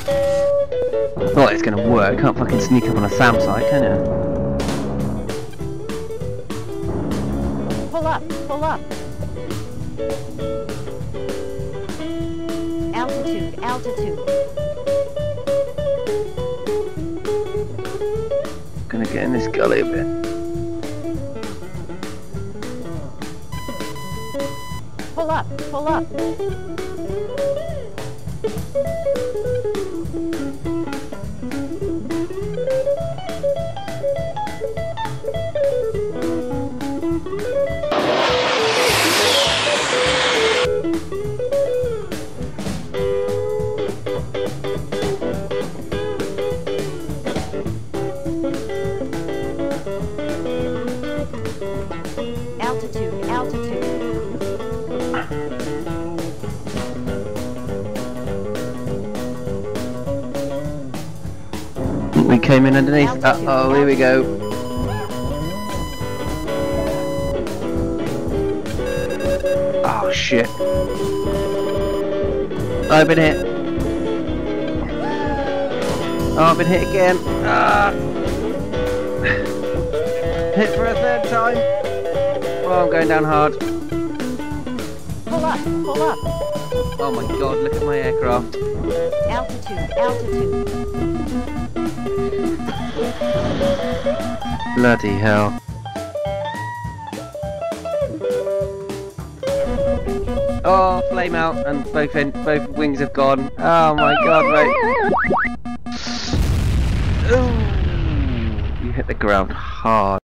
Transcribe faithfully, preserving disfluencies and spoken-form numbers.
Oh, it's gonna work. Can't fucking sneak up on a SAM site, can you? Pull up, pull up. Altitude, altitude. Gonna get in this gully a bit. Pull up, pull up. Altitude, altitude. We came in underneath. Uh oh, here we go. Oh shit. I've been hit. Oh, I've been hit again. Ah. Hit for a third time. Oh, I'm going down hard. Pull up, pull up. Oh my god, look at my aircraft. Altitude, altitude. Bloody hell. Oh, flame out and both end, both wings have gone. Oh my god, mate. Ooh, you hit the ground hard.